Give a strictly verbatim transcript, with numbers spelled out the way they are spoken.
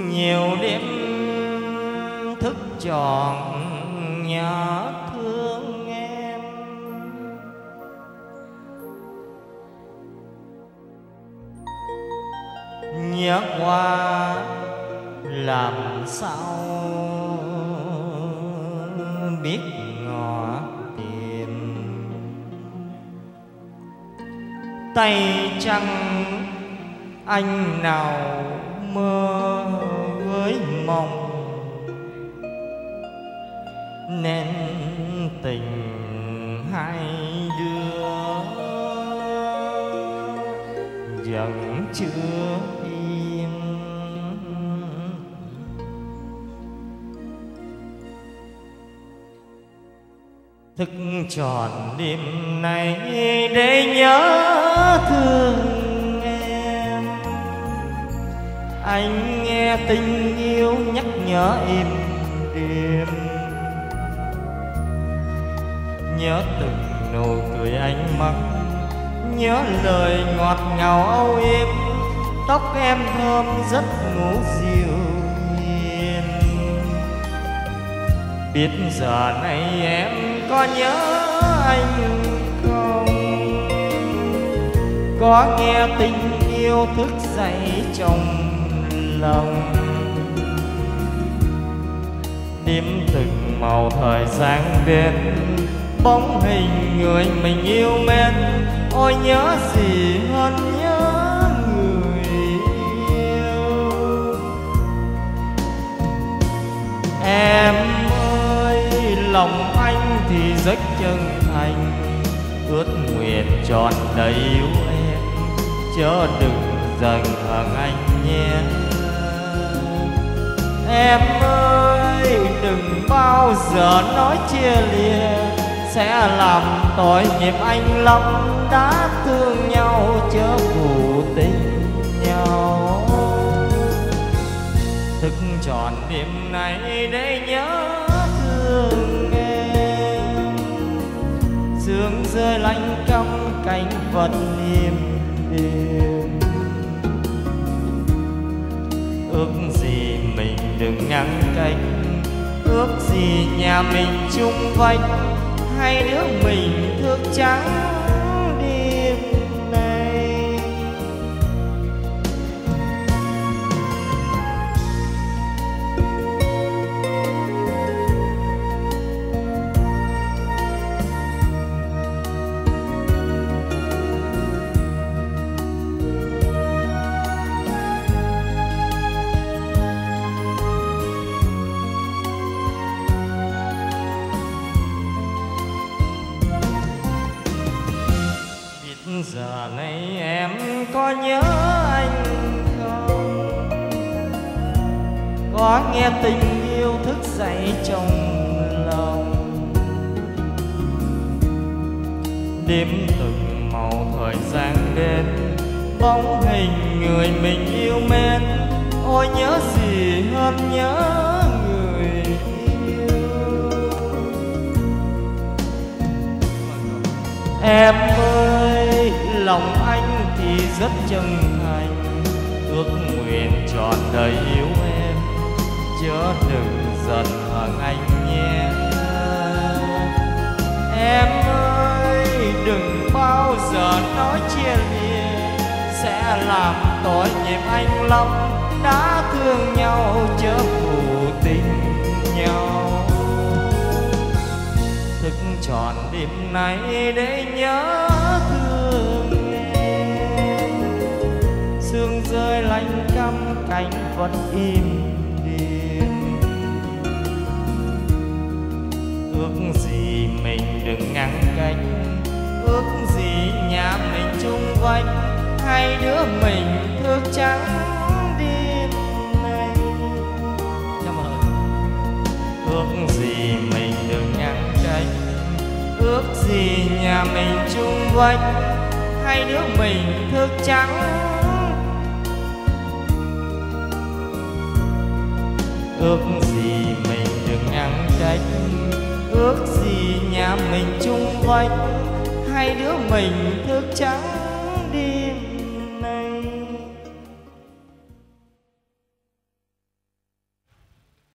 nhiều đêm thức trọn nhớ thương em. Nhớ qua làm sao biết ngỏ tìm, tay trắng anh nào mơ với mong, nên tình hai đứa vẫn chưa yên. Thức trọn đêm nay để nhớ thương em, anh nghe tình yêu nhắc nhở em đêm. Nhớ từng nụ cười anh mắt, nhớ lời ngọt ngào âu yếm, tóc em thơm giấc ngủ dịu hiền. Biết giờ này em có nhớ anh không, có nghe tình yêu thức dậy trong lòng. Đếm từng màu thời gian bên, bóng hình người mình yêu mến. Ôi nhớ gì hơn nhớ người yêu. Em ơi lòng anh thì rất chân thành, ước nguyện trọn đầy yêu em, chớ đừng dần hờn anh nhé. Em ơi đừng bao giờ nói chia lìa, sẽ làm tội nghiệp anh lắm. Đã thương nhau chớ phụ tình nhau. Thức trọn đêm nay để nhớ thương em, sương rơi lạnh căm cánh vẫn im đêm. Ước gì mình đừng ngăn cách, ước gì nhà mình chung vách, hai đứa mình thức trắng đêm nay. Giờ này em có nhớ anh không, có nghe tình yêu thức dậy trong lòng. Đếm từng màu thời gian đến, bóng hình người mình yêu mến. Ôi nhớ gì hơn nhớ người yêu. Em ơi lòng anh thì rất chân thành, ước nguyện trọn đời yêu em, chớ đừng giận hờn anh nhé. Em ơi đừng bao giờ nói chia lìa, sẽ làm tội nghiệp anh lắm. Đã thương nhau chớ phụ tình nhau. Thức trọn đêm nay để nhớ thương em, sương rơi lạnh căm cánh vẫn im đêm. Ước gì mình đừng ngăn cách, ước gì nhà mình chung vách, hai đứa mình thức trắng đêm nay. Ước gì mình đừng ngăn cách, ước gì nhà mình chung vách, hai đứa mình thức trắng. Ước gì mình đừng ngăn cách, ước gì nhà mình chung vách, hai đứa mình thức trắng đêm.